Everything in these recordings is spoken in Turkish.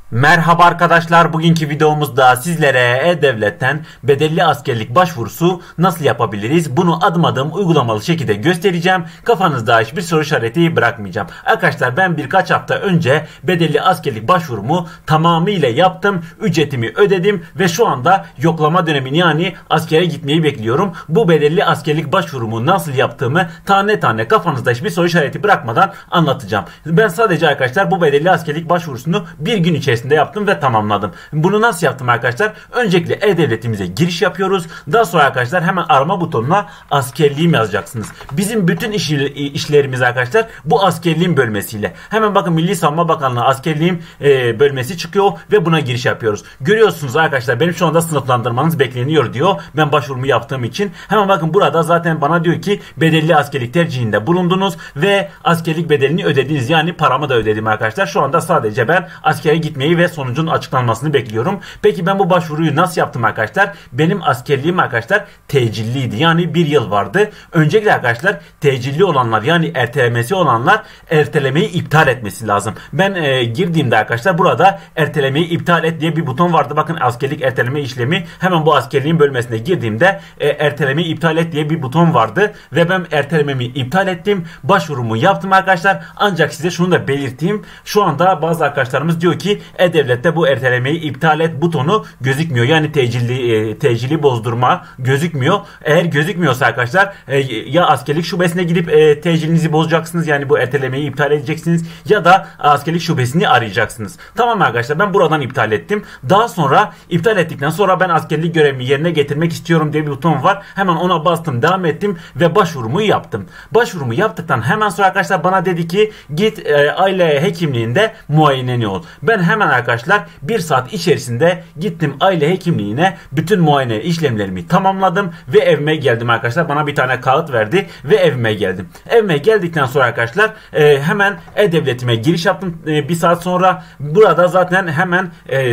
Merhaba arkadaşlar, bugünkü videomuzda sizlere E-Devlet'ten bedelli askerlik başvurusu nasıl yapabiliriz bunu adım adım uygulamalı şekilde göstereceğim. Kafanızda hiçbir soru işareti bırakmayacağım. Arkadaşlar ben birkaç hafta önce bedelli askerlik başvurumu tamamıyla yaptım. Ücretimi ödedim ve şu anda yoklama dönemini yani askere gitmeyi bekliyorum. Bu bedelli askerlik başvurumu nasıl yaptığımı tane tane kafanızda hiçbir soru işareti bırakmadan anlatacağım. Ben sadece arkadaşlar bu bedelli askerlik başvurusunu bir gün içerisinde yaptım ve tamamladım. Bunu nasıl yaptım arkadaşlar? Öncelikle E-Devletimize giriş yapıyoruz. Daha sonra arkadaşlar hemen arama butonuna askerliğim yazacaksınız. Bizim bütün işlerimiz arkadaşlar bu askerliğin bölmesiyle. Hemen bakın Milli Savunma Bakanlığı askerliğim bölmesi çıkıyor ve buna giriş yapıyoruz. Görüyorsunuz arkadaşlar benim şu anda sınıflandırmanız bekleniyor diyor. Ben başvurumu yaptığım için. Hemen bakın burada zaten bana diyor ki bedelli askerlik tercihinde bulundunuz ve askerlik bedelini ödediniz. Yani paramı da ödedim arkadaşlar. Şu anda sadece ben askere gitmeyi ve sonucun açıklanmasını bekliyorum. Peki ben bu başvuruyu nasıl yaptım arkadaşlar? Benim askerliğim arkadaşlar tecilliydi. Yani bir yıl vardı. Öncelikle arkadaşlar tecilli olanlar yani ertelemesi olanlar ertelemeyi iptal etmesi lazım. Ben girdiğimde arkadaşlar burada ertelemeyi iptal et diye bir buton vardı. Bakın askerlik erteleme işlemi. Hemen bu askerliğin bölmesine girdiğimde ertelemeyi iptal et diye bir buton vardı. Ve ben ertelememi iptal ettim. Başvurumu yaptım arkadaşlar. Ancak size şunu da belirteyim. Şu anda bazı arkadaşlarımız diyor ki E-Devlet'te bu ertelemeyi iptal et butonu gözükmüyor. Yani tecili bozdurma gözükmüyor. Eğer gözükmüyorsa arkadaşlar ya askerlik şubesine gidip tecilinizi bozacaksınız. Yani bu ertelemeyi iptal edeceksiniz. Ya da askerlik şubesini arayacaksınız. Tamam arkadaşlar ben buradan iptal ettim. Daha sonra iptal ettikten sonra ben askerlik görevimi yerine getirmek istiyorum diye bir buton var. Hemen ona bastım, devam ettim ve başvurumu yaptım. Başvurumu yaptıktan hemen sonra arkadaşlar bana dedi ki git aile hekimliğinde muayeneni ol. Ben hemen arkadaşlar bir saat içerisinde gittim aile hekimliğine, bütün muayene işlemlerimi tamamladım ve evime geldim arkadaşlar. Bana bir tane kağıt verdi ve evime geldim. Evime geldikten sonra arkadaşlar hemen E-Devletime giriş yaptım. Bir saat sonra burada zaten hemen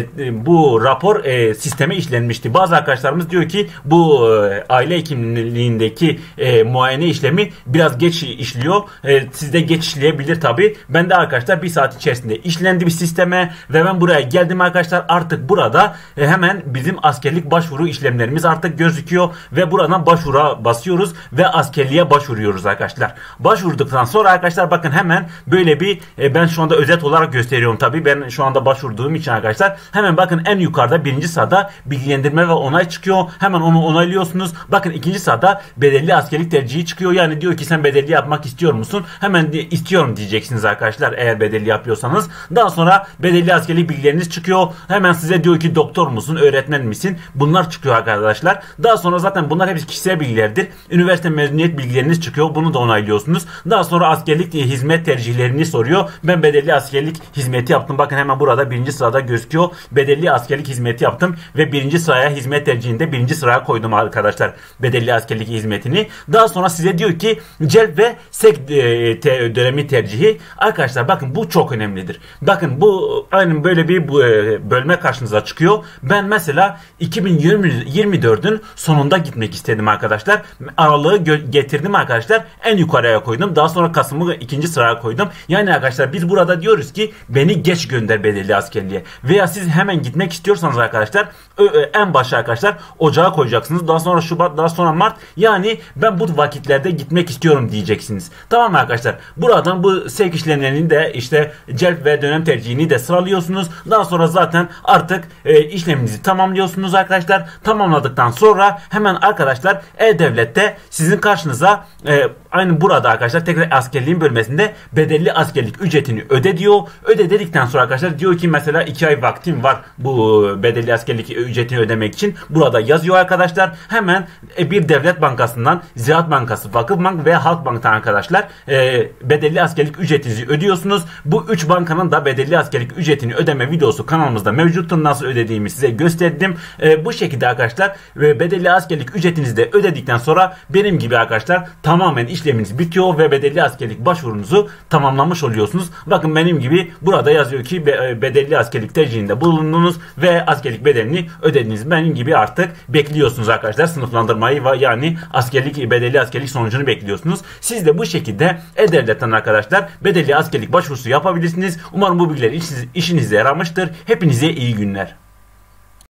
bu rapor sisteme işlenmişti. Bazı arkadaşlarımız diyor ki bu aile hekimliğindeki muayene işlemi biraz geç işliyor. Sizde geç işleyebilir tabi. Ben de arkadaşlar bir saat içerisinde işlendi bir sisteme ve ben buraya geldim arkadaşlar. Artık burada hemen bizim askerlik başvuru işlemlerimiz artık gözüküyor ve buradan başvura basıyoruz ve askerliğe başvuruyoruz arkadaşlar. Başvurduktan sonra arkadaşlar bakın hemen böyle bir ben şu anda özet olarak gösteriyorum tabi. Ben şu anda başvurduğum için arkadaşlar hemen bakın en yukarıda birinci sırada bilgilendirme ve onay çıkıyor. Hemen onu onaylıyorsunuz. Bakın ikinci sırada bedelli askerlik tercihi çıkıyor. Yani diyor ki sen bedelli yapmak istiyor musun? Hemen istiyorum diyeceksiniz arkadaşlar eğer bedelli yapıyorsanız. Daha sonra bedelli askerlik bilgileriniz çıkıyor. Hemen size diyor ki doktor musun, öğretmen misin? Bunlar çıkıyor arkadaşlar. Daha sonra zaten bunlar hepsi kişisel bilgilerdir. Üniversite mezuniyet bilgileriniz çıkıyor. Bunu da onaylıyorsunuz. Daha sonra askerlik hizmet tercihlerini soruyor. Ben bedelli askerlik hizmeti yaptım. Bakın hemen burada birinci sırada gözüküyor. Bedelli askerlik hizmeti yaptım ve birinci sıraya hizmet tercihinde birinci sıraya koydum arkadaşlar bedelli askerlik hizmetini. Daha sonra size diyor ki celp ve sek dönemi tercihi. Arkadaşlar bakın bu çok önemlidir. Bakın bu aynen böyle bir bölme karşınıza çıkıyor. Ben mesela 2024'ün sonunda gitmek istedim arkadaşlar. Aralığı getirdim arkadaşlar. En yukarıya koydum. Daha sonra Kasım'ı ikinci sıraya koydum. Yani arkadaşlar biz burada diyoruz ki beni geç gönder bedelli askerliğe. Veya siz hemen gitmek istiyorsanız arkadaşlar en başa arkadaşlar ocağa koyacaksınız. Daha sonra Şubat, daha sonra Mart. Yani ben bu vakitlerde gitmek istiyorum diyeceksiniz. Tamam mı arkadaşlar? Buradan bu sevk işlemlerini de işte celp ve dönem tercihini de sıralıyorsunuz. Daha sonra zaten artık işleminizi tamamlıyorsunuz arkadaşlar. Tamamladıktan sonra hemen arkadaşlar E-Devlet'te sizin karşınıza aynı burada arkadaşlar tekrar askerliğin bölmesinde bedelli askerlik ücretini öde diyor. Öde dedikten sonra arkadaşlar diyor ki mesela 2 ay vaktim var bu bedelli askerlik ücretini ödemek için. Burada yazıyor arkadaşlar. Hemen bir devlet bankasından Ziraat Bankası, Vakıfbank ve Halkbank'tan arkadaşlar bedelli askerlik ücretinizi ödüyorsunuz. Bu 3 bankanın da bedelli askerlik ücretini ödeme videosu kanalımızda mevcuttur. Nasıl ödediğimi size gösterdim. Bu şekilde arkadaşlar bedelli askerlik ücretinizi de ödedikten sonra benim gibi arkadaşlar tamamen işleminiz bitiyor ve bedelli askerlik başvurunuzu tamamlamış oluyorsunuz. Bakın benim gibi burada yazıyor ki bedelli askerlik tercihinde bulundunuz ve askerlik bedelini ödediniz. Benim gibi artık bekliyorsunuz arkadaşlar sınıflandırmayı ve yani bedelli askerlik sonucunu bekliyorsunuz. Siz de bu şekilde E-Devlet'ten arkadaşlar bedelli askerlik başvurusu yapabilirsiniz. Umarım bu bilgiler işinize hepinize yaramıştır. Hepinize iyi günler.